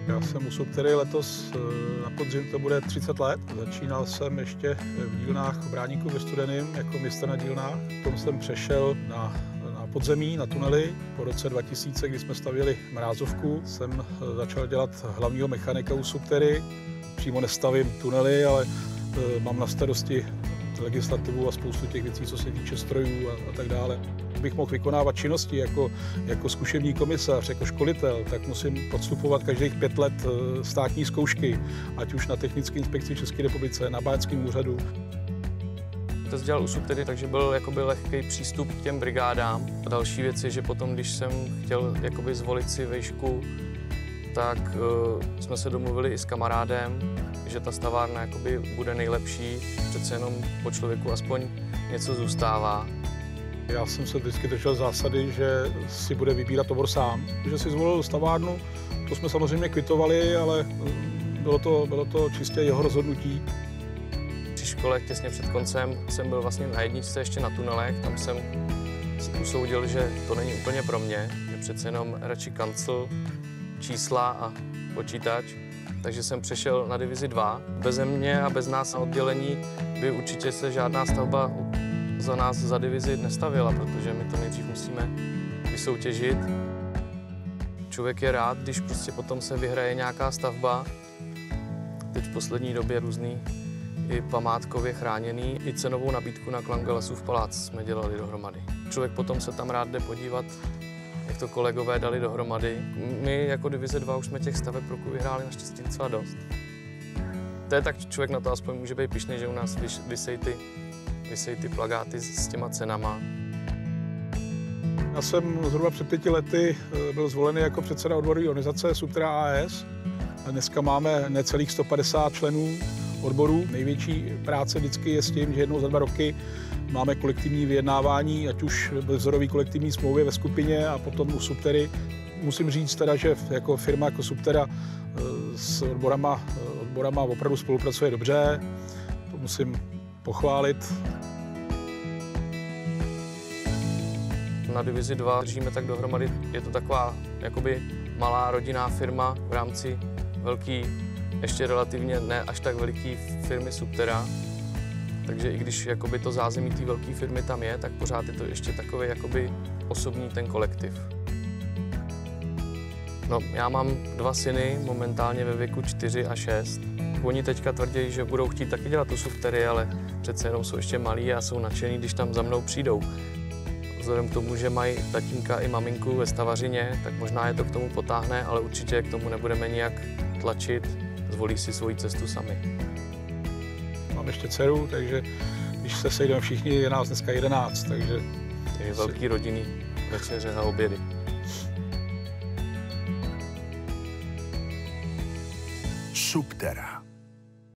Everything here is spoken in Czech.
Já jsem u Subtery letos na podzim, to bude 30 let. Začínal jsem ještě v dílnách Bráníku ve Studeném jako mistr na dílnách. Potom jsem přešel na podzemí, na tunely. Po roce 2000, kdy jsme stavěli mrázovku, jsem začal dělat hlavního mechanika u Subtery. Přímo nestavím tunely, ale mám na starosti legislativu a spoustu těch věcí, co se týče strojů a tak dále. Abych mohl vykonávat činnosti jako zkušební komisař, jako školitel, tak musím podstupovat každých 5 let státní zkoušky, ať už na Technické inspekci České republice, na Báňském úřadu. To dělal u Subtery, takže byl jakoby lehký přístup k těm brigádám. A další věc je, že potom, když jsem chtěl jakoby zvolit si vejšku, tak jsme se domluvili i s kamarádem, že ta stavárna jakoby bude nejlepší, přece jenom po člověku aspoň něco zůstává. Já jsem se vždycky držel zásady, že si bude vybírat obor sám. Že si zvolil stavárnu, to jsme samozřejmě kvitovali, ale bylo to čistě jeho rozhodnutí. Při škole těsně před koncem jsem byl vlastně na jedničce ještě na tunelech, tam jsem usoudil, že to není úplně pro mě, že přece jenom radši kancel, čísla a počítač. Takže jsem přešel na divizi 2. Beze mě a bez nás na oddělení by určitě se žádná stavba za nás za divizi nestavila, protože my to nejdřív musíme vysoutěžit. Člověk je rád, když prostě potom se vyhraje nějaká stavba. Teď v poslední době různý i památkově chráněný, i cenovou nabídku na Klangelasův palác jsme dělali dohromady. Člověk potom se tam rád jde podívat, jak to kolegové dali dohromady. My jako divize 2 už jsme těch staveb roku vyhráli naštěstí docela dost. To je tak, člověk na to aspoň může být pyšný, že u nás vysejí ty plakáty s těma cenama. Já jsem zhruba před 5 lety byl zvolený jako předseda odborové organizace Subtera AS. A dneska máme necelých 150 členů odborů. Největší práce vždycky je s tím, že jednou za 2 roky máme kolektivní vyjednávání, ať už ve vzorový kolektivní smlouvě ve skupině a potom u Subtery. Musím říct teda, že jako firma jako Subtera s odborama opravdu spolupracuje dobře. To musím pochválit. Na divizi 2 držíme tak dohromady, je to taková jakoby malá rodinná firma v rámci velký, ještě relativně ne až tak veliký firmy Subtera. Takže i když jakoby to zázemí té velké firmy tam je, tak pořád je to ještě takový jakoby osobní ten kolektiv. No, já mám 2 syny, momentálně ve věku 4 a 6. Oni teďka tvrdí, že budou chtít taky dělat tu Subtery, ale přece jenom jsou ještě malí a jsou nadšení, když tam za mnou přijdou. Vzhledem k tomu, že mají tatínka i maminku ve stavařině, tak možná je to k tomu potáhne, ale určitě k tomu nebudeme nijak tlačit, zvolí si svoji cestu sami. Mám ještě dceru, takže když se sejdeme všichni, je nás dneska 11, takže velký rodinný večeře a obědy. Subtera.